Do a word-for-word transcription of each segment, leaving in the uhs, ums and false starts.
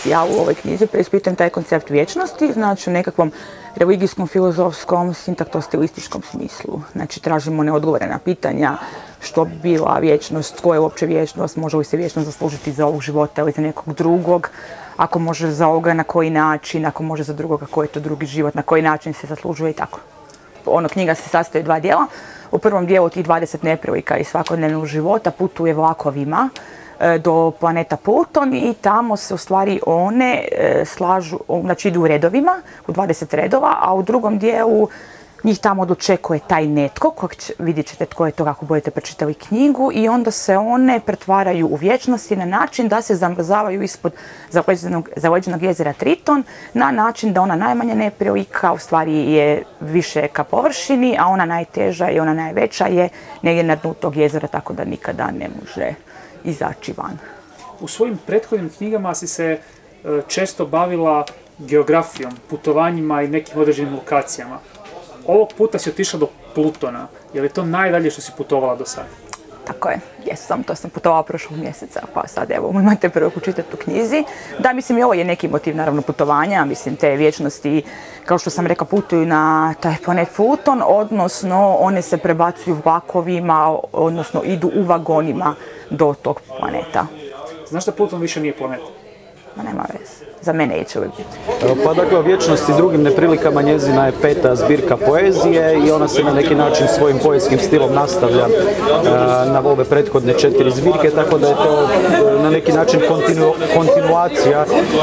ja u ovoj knjizi preispitujem taj koncept vječnosti, znači u nekakvom religijskom, filozofskom, sintakto-stilističkom smislu. Znači tražimo neodgovore na pitanja što bi bila vječnost, tko je uopće vječnost, može li se vječnost zaslužiti za ovog života ili za nekog drugog, ako može za ovoga na koji način, ako može za drugoga koji je to drugi život, na koji način se zaslužuje i tako. Ono, knjiga se sastoji od dva dijela. U prvom dijelu tih dvadeset neprilika iz svakodnevnog života putuje vlakovima do planeta Pluton i tamo se u stvari one slažu, znači idu u redovima, u dvadeset redova, a u drugom dijelu njih tamo dočekuje taj netko, kojeg vidjet ćete tko je to kako budete pročitali knjigu, i onda se one pretvaraju u vječnosti na način da se zamrzavaju ispod zaleđenog, zaleđenog jezera Triton, na način da ona najmanja neprilika u stvari je više ka površini, a ona najteža i ona najveća je negdje na dnu tog jezera, tako da nikada ne može izaći van. U svojim prethodnim knjigama si se često bavila geografijom, putovanjima i nekim određenim lokacijama. Ovog puta si otišla do Plutona. Je li to najdalje što si putovala do sada? Tako je, jesam, to sam putovala prošlog mjeseca, pa sad evo, imate prvo čitati u knjizi. Da, mislim, i ovo je neki motiv, naravno, putovanja, mislim, te vječnosti, kao što sam rekla, putuju na taj planet Pluton, odnosno one se prebacuju vlakovima, odnosno idu u vagonima do tog planeta. Znaš da Pluton više nije planet? Ma nema veze. Za mene će uvijek biti. Pa dakle, o vječnosti s drugim neprilikama njezina je peta zbirka poezije i ona se na neki način svojim poetskim stilom nastavlja na ove prethodne četiri zbirke, tako da je to na neki način kontinu, kontinuacija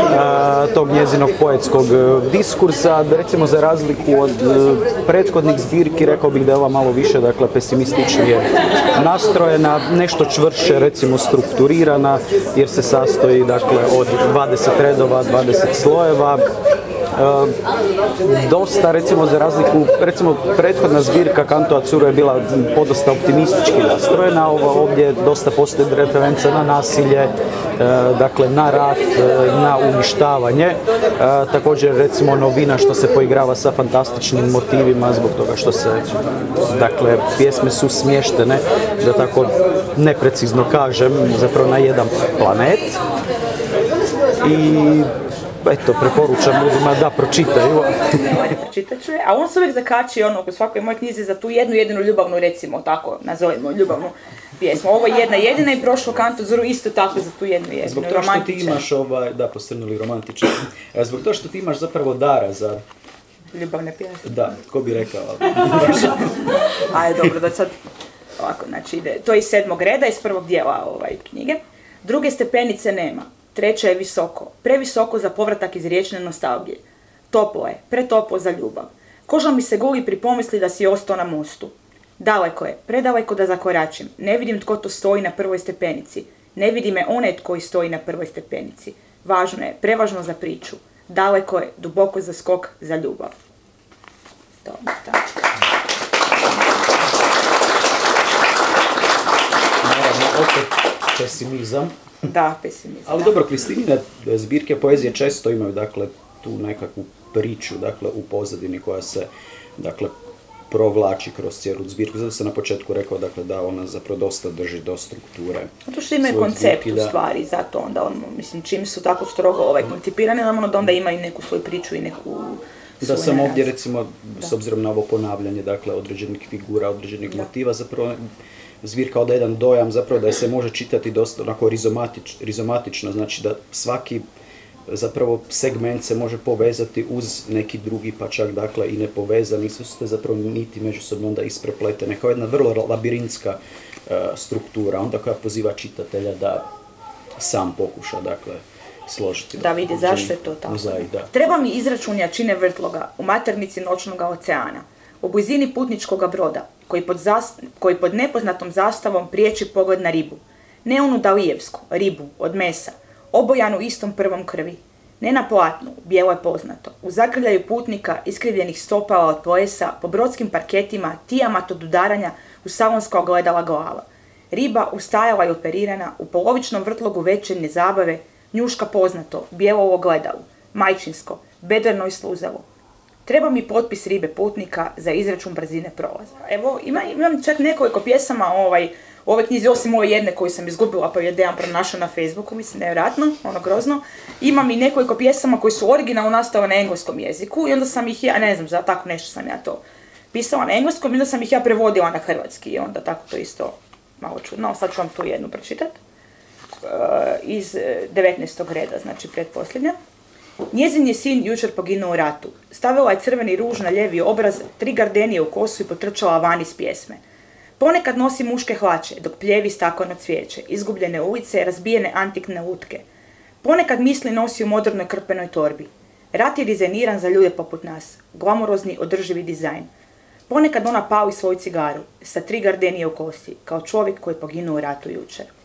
tog njezinog poetskog diskursa. Recimo, za razliku od prethodnih zbirki, rekao bih da je ova malo više, dakle, pesimističnije nastrojena, nešto čvršće, recimo, strukturirana, jer se sastoji, dakle, od dvadeset redova, dvadeset slojeva. E, dosta, recimo, za razliku, recimo, prethodna zbirka Canto Azzurro je bila podosta optimistički nastrojena, ovo ovdje dosta postoji referenca na nasilje, e, dakle, na rat, e, na uništavanje. E, također, recimo, novina što se poigrava sa fantastičnim motivima zbog toga što se, dakle, pjesme su smještene, da tako neprecizno kažem, zapravo na jedan planet. I eto, preporučam ljudima da pročitaju. Pročitat ću je, a on se uvijek zakači ono, u svakoj mojoj knjizi za tu jednu jedinu ljubavnu, recimo tako, nazovemo ljubavnu pjesmu. Ovo je jedna jedina i prošlo Canto Azzurro isto tako za tu jednu jedinu, zbog toga što ti imaš ovaj, da, postrnuli romantičan, zbog toga što ti imaš zapravo dara za ljubavne pjesme. Da, ko bi rekao. Ajde, dobro, da sad ovako, znači ide, to je iz sedmog reda, iz prvog dijela ovaj, knjige. Druge stepenice nema. Treća je visoko, previsoko za povratak iz riječne nostalgije. Toplo je, pretoplo za ljubav. Koža mi se guli pri pomisli da si ostao na mostu. Daleko je, predaleko da zakoračim. Ne vidim tko to stoji na prvoj stepenici. Ne vidi me onaj tko stoji na prvoj stepenici. Važno je, prevažno za priču. Daleko je, duboko za skok, za ljubav. Dobro, tako. Naravno, opet pesimizam. Da, pesimizam. Ali dobro, Kristinine zbirke poezije često imaju, dakle, tu nekakvu priču, dakle, u pozadini koja se, dakle, provlači kroz cijelu zbirku. Zato sam na početku rekao, dakle, da ona zapravo dosta drži do strukture. Zato što imaju koncept u stvari, zato onda, on, mislim, čim su tako strogo ovaj, koncipirani, da onda imaju neku svoju priču i neku... Da sam ovdje, recimo, da. S obzirom na ovo ponavljanje, dakle, određenih figura, određenih da. motiva, zapravo zbirka odaje jedan dojam, zapravo da se može čitati dosta onako rizomatič, rizomatično, znači da svaki zapravo segment se može povezati uz neki drugi, pa čak, dakle, i nepovezani, su ste zapravo niti međusobno onda isprepletene, kao jedna vrlo labirintska uh, struktura, onda koja poziva čitatelja da sam pokuša, dakle, složiti. Da vidi zašto je to tako. Mozaik, da. Treba mi izračun jačine vrtloga u maternici noćnoga oceana, u blizini putničkoga broda, koji pod, zast... koji pod nepoznatom zastavom priječi pogled na ribu. Ne onu dalijevsku, ribu, od mesa, obojanu istom prvom krvi. Ne na platnu, bijelo je poznato, u zagrljaju putnika iskrivljenih stopala od plesa, po brodskim parketima, tijama od udaranja u salonska ogledala glava. Riba ustajala i operirana, u polovičnom vrtlogu večernje zabave, njuška poznato, bijelo u ogledalu, majčinsko, bederno i sluzalo. Treba mi potpis ribe putnika za izračun brzine prolaza. Evo, ima, imam čak nekoliko pjesama ovaj, U ovoj knjizi, osim ove jedne koju sam izgubila pa je Dejan pronašao na Facebooku, mislim, nevjerojatno, ono grozno, imam i nekoliko pjesama koji su originalno nastale na engleskom jeziku i onda sam ih ja, ne znam, za tako nešto sam ja to pisala na engleskom i onda sam ih ja prevodila na hrvatski i onda tako to isto malo čudno. Sad ću vam tu jednu pročitati. Uh, iz devetnaestog reda, znači pretposljednja. Njezin je sin jučer poginuo u ratu. Stavila je crveni ruž na lijevi obraz, tri gardenije u kosu i potrčala van iz pjesme. Ponekad nosi muške hlače, dok pljevi stakleno cvijeće, izgubljene ulice, razbijene antikne lutke. Ponekad misli nosi u modernoj krpenoj torbi. Rat je dizajniran za ljude poput nas, glamurozni, održivi dizajn. Ponekad ona pali svoju cigaru, sa tri gardenije u kosi, kao čovjek koji je poginuo u ratu jučer.